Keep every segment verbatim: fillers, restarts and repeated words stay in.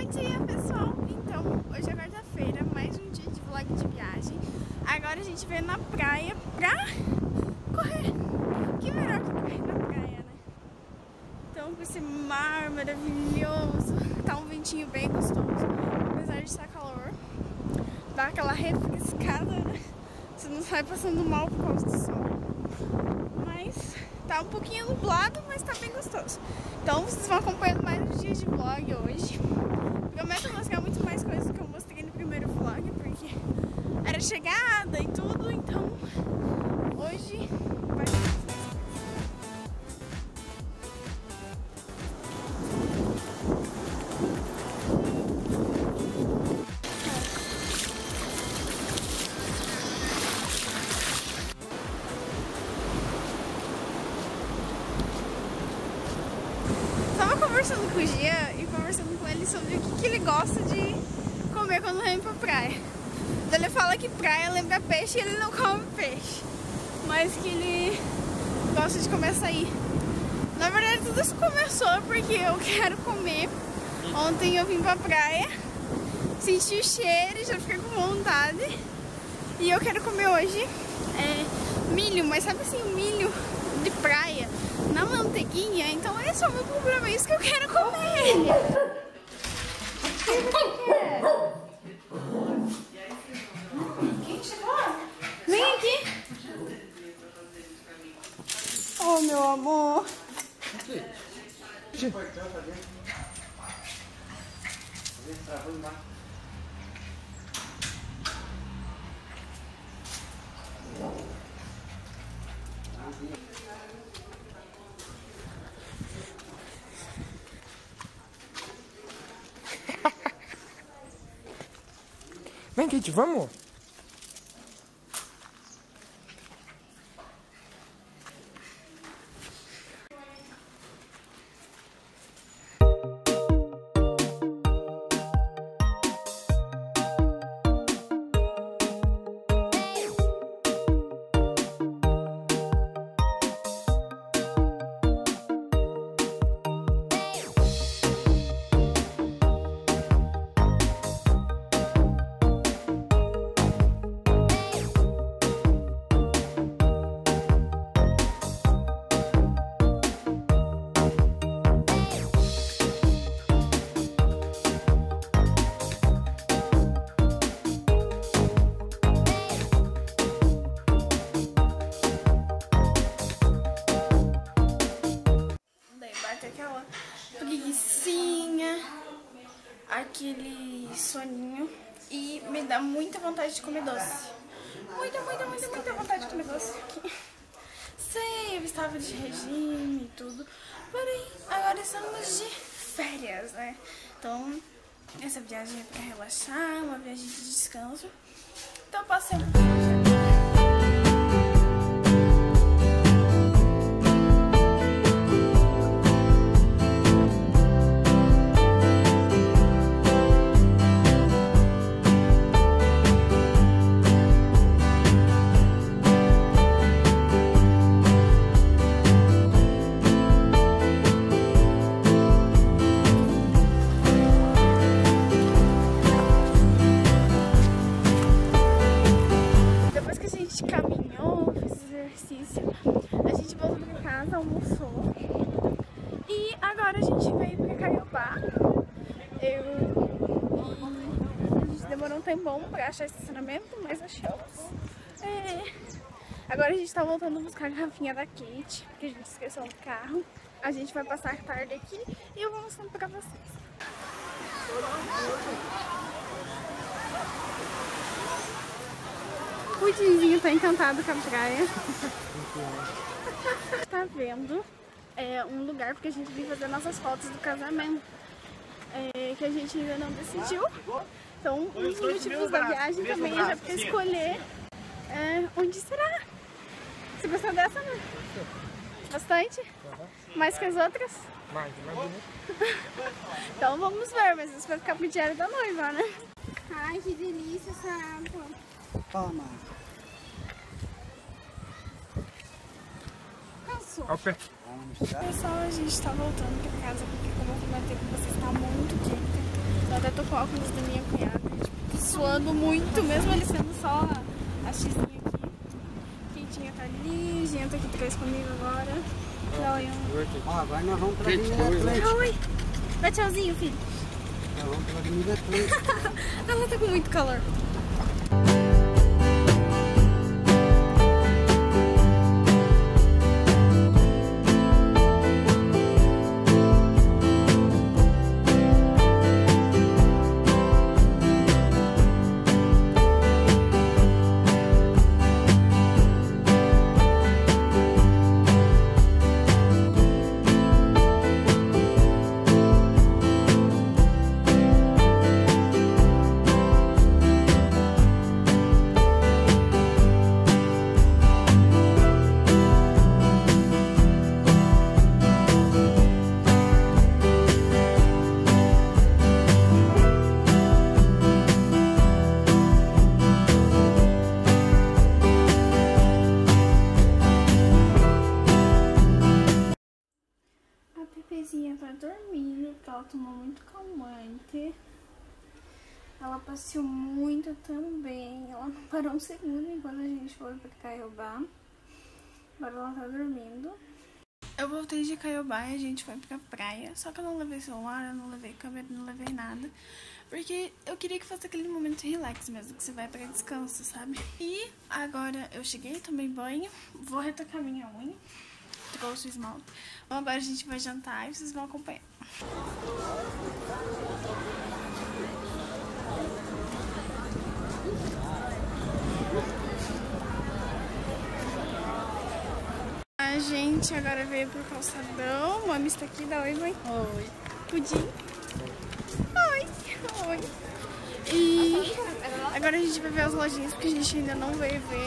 Bom dia, pessoal! Então, hoje é quarta-feira, mais um dia de vlog de viagem. Agora a gente veio na praia pra correr. Que melhor que correr na praia, né? Então, com esse mar maravilhoso, tá um ventinho bem gostoso. Apesar de estar calor, dá aquela refrescada, né? Você não sai passando mal por causa do sol. Mas tá um pouquinho nublado, mas tá bem gostoso. Então vocês vão acompanhando mais uns dias de vlog hoje. Prometo mostrar muito mais coisas do que eu mostrei no primeiro vlog, porque era chegada e tudo, então hoje vai ser. Conversando com o Gia e conversando com ele sobre o que, que ele gosta de comer quando vem pra praia. Então ele fala que praia lembra peixe e ele não come peixe, mas que ele gosta de comer açaí. Na verdade tudo isso começou porque eu quero comer. Ontem eu vim pra praia, senti o cheiro e já fiquei com vontade. E eu quero comer hoje é, milho, mas sabe assim, o milho de praia na manteiguinha, então esse é o meu problema, é isso que eu quero comer. O que você quer? Quem chegou? Vem aqui. Oh, meu amor. Vem, Kate, vamos! Aquela preguicinha, aquele soninho e me dá muita vontade de comer doce. Muita, muita, muita, muita vontade de comer doce. Sei, eu estava de regime e tudo, porém agora estamos de férias, né? Então essa viagem é para relaxar, uma viagem de descanso. Então eu posso ser almoçou e agora a gente veio pra Caiobá. Eu e a gente demorou um tempão pra achar estacionamento, mas achamos. É. Agora a gente tá voltando a buscar a garrafinha da Kate, porque a gente esqueceu no carro. A gente vai passar a tarde aqui e eu vou mostrando pra vocês. O Dinzinho tá encantado com a praia. Tá vendo é, um lugar porque a gente veio fazer nossas fotos do casamento, é, que a gente ainda não decidiu. Então um dos motivos da viagem também é já pra escolher é, onde será. Você gostou dessa, né? Bastante? Mais que as outras? Mais, mais bonito. Então vamos ver, mas isso vai ficar pro diário da noiva, né? Ai, que delícia essa água. Toma. Cansou. Ao pé. Pessoal, a gente tá voltando pra casa porque, como eu comentei com vocês, tá muito quente. Só tô com o óculos da minha cunhada. Tipo, tô suando muito, mesmo ele sendo só a xizinha aqui. Quentinha tá ali, Jean tá aqui atrás comigo agora. Dá oi, Ó, agora nós vamos pra Avenida Atlântica. oi. Dá tchauzinho, filho. Nós vamos pra Avenida Atlântica. Ela tá com muito calor. Pepezinha tá dormindo, porque ela tomou muito calmante. Ela passeou muito também. Ela não parou um segundo enquanto a gente foi pra Caiobá. Agora ela tá dormindo. Eu voltei de Caiobá e a gente foi pra praia. Só que eu não levei celular, eu não levei câmera, não levei nada. Porque eu queria que fosse aquele momento relax mesmo, que você vai pra descanso, sabe? E agora eu cheguei, tomei banho, vou retocar minha unha. Trouxe o esmalte. Então agora a gente vai jantar e vocês vão acompanhar. A gente agora veio pro calçadão. Mami está aqui, dá oi, mãe. Oi. Pudim. Oi. Oi. E agora a gente vai ver as lojinhas que a gente ainda não veio ver.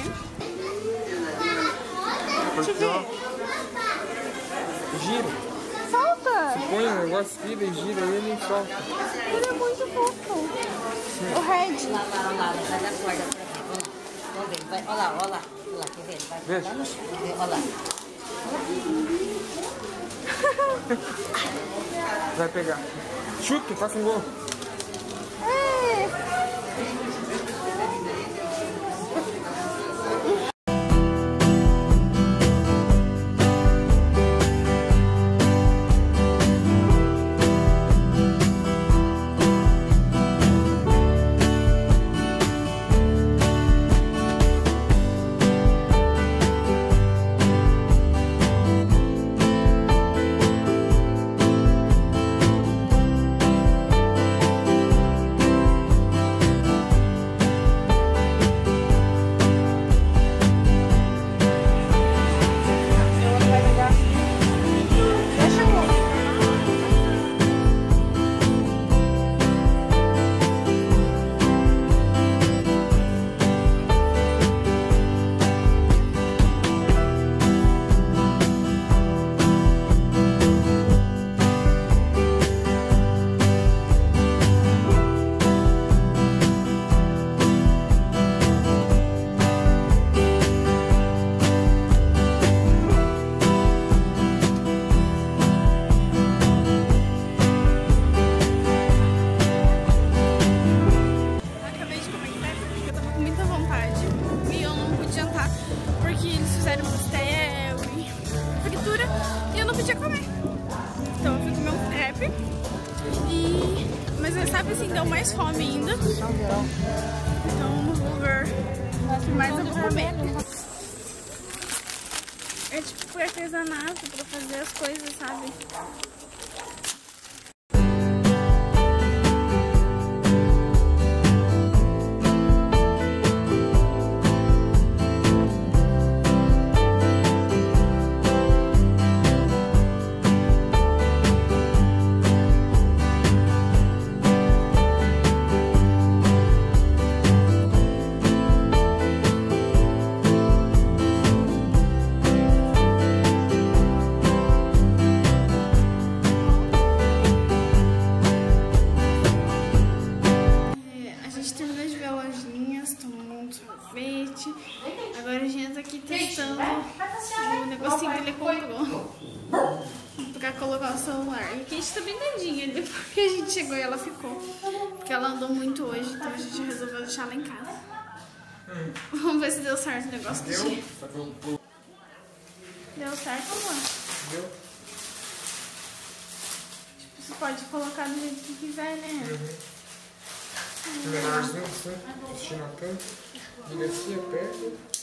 Deixa eu ver. Gira. Solta! Você põe um negócio aqui, daí gira ele e solta. Ele é muito fofo. O Red. Olha lá, olha lá, vai dar corda pra mim. Vamos ver, vai, olha lá, olha lá. Olha lá, quer ver? Vai Veja. lá no chão, olha lá. Vai pegar. Chute, faça um gol. É. Mas sabe assim, deu mais fome ainda. Então vamos ver o que mais eu vou comer. É tipo por artesanato, pra fazer as coisas, sabe? Agora a gente tá aqui testando o negocinho que ele comprou pra colocar o celular. E a Kate tá bem doidinha. Depois que a gente chegou e ela ficou. Porque ela andou muito hoje, então a gente resolveu deixar ela em casa. Hum. Vamos ver se deu certo o negócio do dia. Deu certo, amor? Deu. Tipo, você pode colocar do jeito que quiser, né? Uhum. Menorzinho assim, assistindo a câmera. Liga assim, aperta.